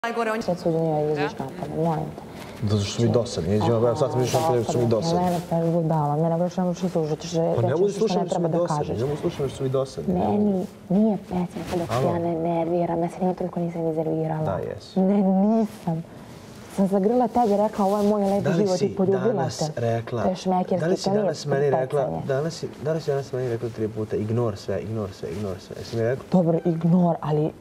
najgore, on je... Sad su do njega izviš napada, molim te. Zato što su mi dosadni. Ja sad sam išao na televiziju, su mi dosadni. Mene pa je budala, mene baš ne možeš slušati, Pa ne mogu slušati ne što su treba mi da dosadni. kažeš. Ne mogu slušati što su mi dosadni. Meni nije pesmika dok se ja ne nerviram, ja se nije toliko nisam iznervirala. Da, jesi. Ne, nisam. Sam zagrila tebi, rekla ovo je moj lepi život i poljubila te. Da li si danas meni rekla, da li si danas meni rekla 3 puta ignor sve, ignor sve, ignor sve. Jesi mi rekla? Dobro, ignor, ali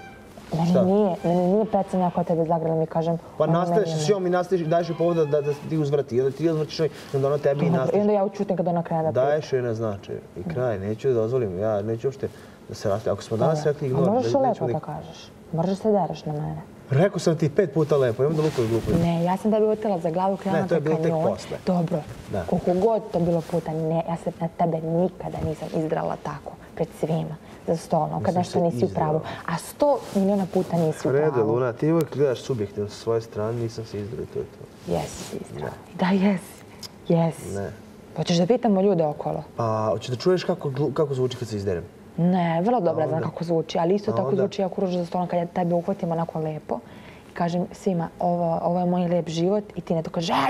meni nije pecanja ako tebe zagrila mi kažem... Pa nastaviš se s njom i nastaviš, daješ joj povod da ti uzvrati. I onda ti uzvrtiš i onda ona tebi i nastaviš. I onda ja učutim kad ona krene da pita. Daješ joj na značaju. I kraj, neću da dozvolim. Ja neću uopšte da se rastavi. Ako smo danas rekli ignor... A možeš lepo da kažeš. Možeš se dereš na mene. Rekao sam ti 5 puta lepo, imam da lukovi glupovi. Ne, ja sam tebi utela za glavu, krenula te kanjon. Ne, to je bilo tek posle. Dobro, koliko god to bilo puta, ne, ja se na tebe nikada nisam izdrala tako, pred svima, za stolom, kad nešto nisi u pravu. A 100 miliona puta nisi u pravu. Rede, Luna, ti uvijek gledaš subjektivno sa svoje strane, nisam se izdrao i to je to. Jesi si izdrala. Da, jesi. Jesi. Ne. Hoćeš da pitamo ljude okolo? Pa, hoćeš da čuješ kako zvuči kad se izderem? Ne, vrlo dobro znam kako zvuči, ali isto tako zvuči jako ružno za stolom kad ja tebe uhvatim onako lepo i kažem svima ovo je moj lijep život i ti ne to kažeš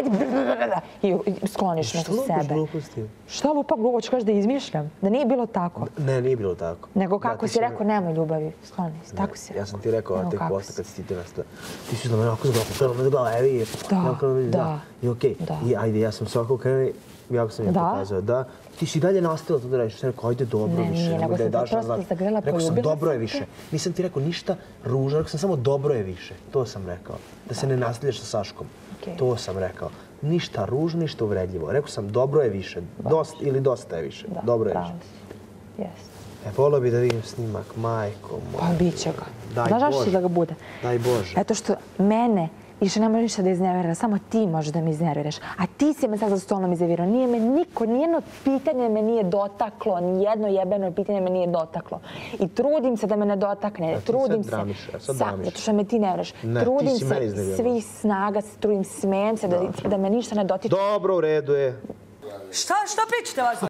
i skloniš me sa sebe. Šta lupaš gluposti? Šta lupam glupo? Hoćeš kažeš da izmišljam? Da nije bilo tako? Ne, nije bilo tako. Nego kako si rekao nemoj ljubavi, skloni se, tako si rekao. Ja sam ti rekao tek posle kad si ti te nastao. Ti si na mene ovako zgleda, evi. Da. I okej, i ajde, ja sam svako krenuo, jako sam je pokazao da ti si dalje nastavila to da radiš. Sam rekao, ajde dobro više. Ne, nego sam te prosto zagrela, rekao sam poljubila dobro je sam više. Nisam ti rekao ništa ružno, rekao sam samo dobro je više. To sam rekao. Da se ne nastavljaš sa Saškom. To sam rekao. Ništa ružno, ništa uvredljivo. Rekao sam dobro je više. Ili dosta je više. Dobro je više. Jeste. Volio bi da vidim snimak, majko moja. Pa bit će ga. Daj Znaš zašto Bože. će da ga bude? Daj Bože. Eto što mene više ne može ništa da iznervira, samo ti možeš da me iznerviraš. A ti si me sad za stolom iznervirao. Nije me niko, nijedno pitanje me nije dotaklo, nijedno jebeno pitanje me nije dotaklo. I trudim se da me ne dotakne. Trudim se. Zato što me ti ne veraš. Trudim se svih snaga, trudim, smijem se da me ništa ne dotiče. Dobro, u redu je. Šta pričate vas?